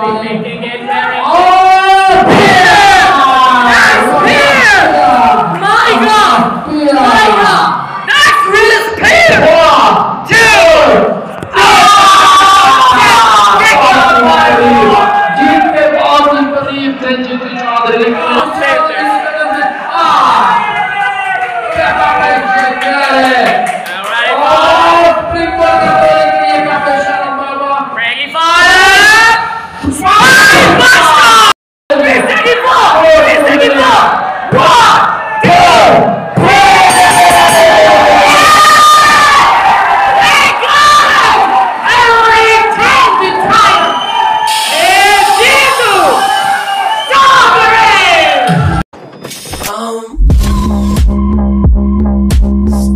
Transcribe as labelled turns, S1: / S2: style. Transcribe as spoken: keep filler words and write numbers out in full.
S1: making it very
S2: Oh, beer!
S1: That's beer! My God! My God! That's real beer!
S2: One, two! जितने बहुत ही करीब थे जितने Chaudhary
S3: Um